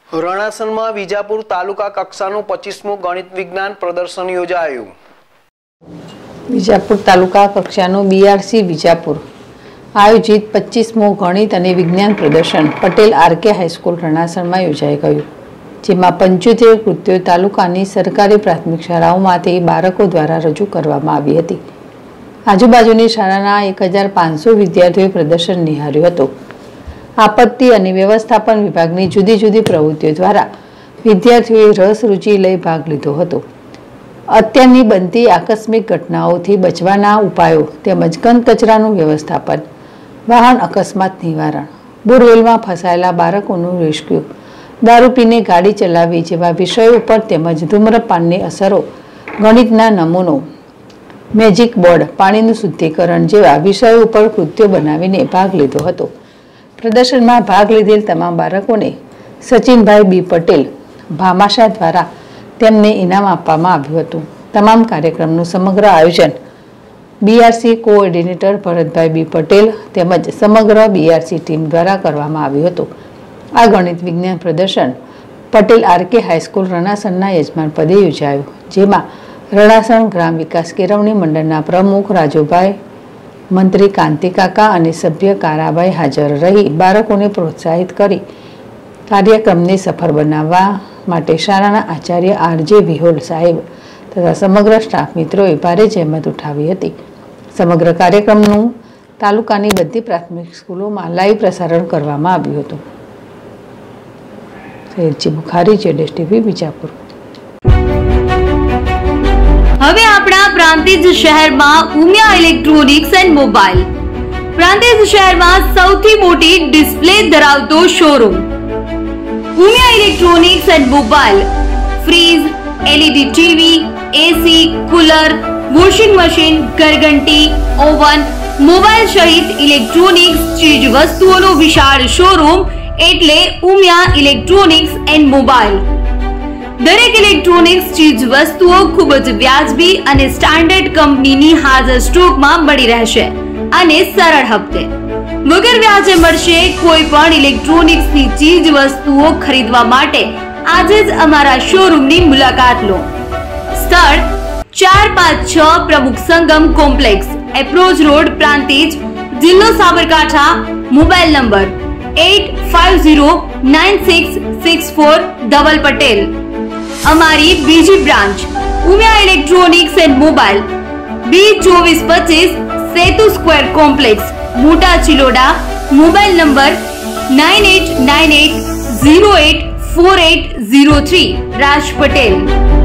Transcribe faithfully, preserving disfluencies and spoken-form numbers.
રણાસણમાં વિજાપુર તાલુકા કક્ષાનું પચીસમું ગણિત વિજ્ઞાન પ્રદર્શન યોજાયું। વિજાપુર તાલુકા કક્ષાનું બીઆરસી વિજાપુર આયોજિત પચીસમું ગણિત અને વિજ્ઞાન પ્રદર્શન પટેલ આરકે હાઈસ્કૂલ રણાસણમાં યોજાઈ ગયું, જેમાં પંચોતેર કૃતિઓ તાલુકાની સરકારી પ્રાથમિક શાળાઓમાંથી બાળકો દ્વારા રજૂ કરવામાં આવી હતી। આજુબાજુની શાળાના એક હજાર પાંચસો વિદ્યાર્થીઓએ પ્રદર્શન નિહાળ્યું હતું। આપત્તિ અને વ્યવસ્થાપન વિભાગની જુદી જુદી પ્રવૃત્તિઓ દ્વારા વિદ્યાર્થીઓએ રસ રુચિ લઈ ભાગ લીધો હતો। અત્યારની બનતી આકસ્મિક ઘટનાઓથી બચવાના ઉપાયો તેમજ ઘન કચરાનું વ્યવસ્થાપન, વાહન અકસ્માત નિવારણ, બોરવેલમાં ફસાયેલા બાળકોનું રેસ્ક્યુ, દારૂ પીને ગાડી ચલાવવી જેવા વિષયો ઉપર તેમજ ધૂમ્રપાનની અસરો, ગણિતના નમૂનો, મેજિક બોર્ડ, પાણીનું શુદ્ધિકરણ જેવા વિષયો ઉપર કૃત્યો બનાવીને ભાગ લીધો હતો। પ્રદર્શનમાં ભાગ લીધેલ તમામ બાળકોને સચિનભાઈ બી પટેલ ભામાશા દ્વારા તેમને ઇનામ આપવામાં આવ્યું હતું। તમામ કાર્યક્રમનું સમગ્ર આયોજન BRC coordinator Bharatbhai B Patel તેમજ સમગ્ર બીઆરસી ટીમ દ્વારા કરવામાં આવ્યું હતું। આ ગણિત વિજ્ઞાન પ્રદર્શન પટેલ આરકે હાઈસ્કૂલ રણાસણના યજમાન પદે યોજાયું, જેમાં રણાસણ ગ્રામ વિકાસ કેળવણી મંડળના પ્રમુખ રાજુભાઈ, મંત્રી કાંતિકાકા અને સભ્ય કારાભાઈ હાજર રહી બાળકોને પ્રોત્સાહિત કરી કાર્યક્રમને સફળ બનાવવા માટે શાળાના આચાર્ય આરજે વિહોલ સાહેબ તથા સમગ્ર સ્ટાફ મિત્રોએ ભારે જહેમત ઉઠાવી હતી। સમગ્ર કાર્યક્રમનું તાલુકાની બધી પ્રાથમિક સ્કૂલોમાં લાઈવ પ્રસારણ કરવામાં આવ્યું હતું। સૈયદજી બુખારી, જેડેશ ટીવી, વિજાપુર। હવે આપણા પ્રાંતિજ શહેરમાં Umiya electronics and mobile Prantij શહેરમાં સૌથી મોટી ડિસ્પ્લે ધરાવતો showroom Umiya electronics and mobile fridge, LED TV, AC, cooler, washing machine, ઘરઘંટી, ઓવન, મોબાઈલ સહિત ઇલેક્ટ્રોનિક્સ ચીજ વસ્તુઓનો વિશાળ શોરૂમ એટલે ઉમિયા ઇલેક્ટ્રોનિક્સ એન્ડ મોબાઈલ। દરેક ઇલેક્ટ્રોનિક્સ ચીજ વસ્તુઓ ખૂબ જ વ્યાજબી અને સ્ટાન્ડર્ડ કંપનીની હાજર સ્ટોકમાં મળી રહેશે અને સરળ હપ્તે વગર વ્યાજે મળશે। કોઈ પણ ઇલેક્ટ્રોનિક્સની ચીજ વસ્તુઓ ખરીદવા માટે આજે જ અમારા શોરૂમની મુલાકાત લો। સ્થળ ચાર પાંચ છ Pramukh Sangam complex, approach road, Prantij, જિલ્લો Sabarkantha. Mobile number eight five zero nine six six four Dhaval Patel. અમારી બીજી branch Umiya electronics and mobile B ચોવીસ પચીસ Setu square complex, Mota Chiloda. Mobile number nine eight nine eight zero eight four eight zero three. Raj Patel.